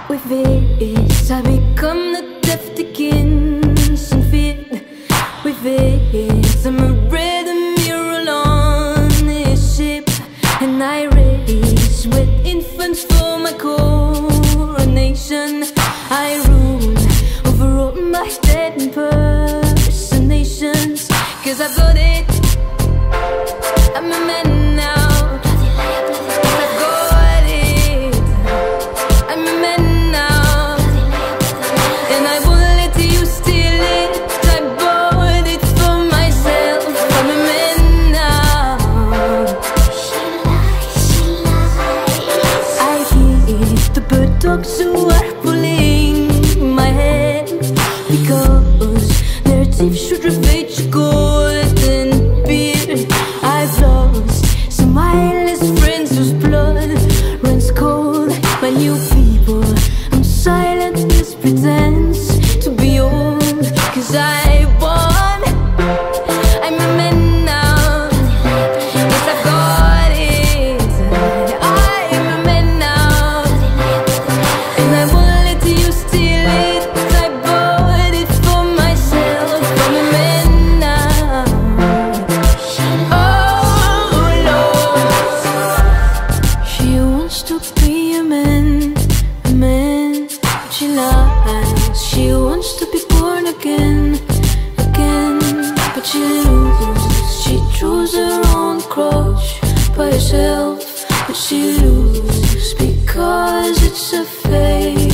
With this, I become the deaf to kins and fit. With this, I'm a rhythm mural on this ship, and I race with infants for my coronation. I rule over all my dead impersonations, 'cause I've got it. I'm a man now. I've got it. I'm a man now, and I won't let you steal it. I bought it for myself. I'm a man now. I hear the bird dogs who are pulling my hair, because their teeth should reflect your golden beard. I've lost some eyeless friends whose blood runs cold. My new people, I'm silent, this pretense to be old, 'cause I won. I'm a man now. Yes, I've got it. I'm a man now, and I won't let you steal it. I bought it for myself. I'm a man now. Oh Lord, she wants to be a man, but she lies. She wants to be born again, but she loses. She chose her own cross by herself, but she loses because it's a fate.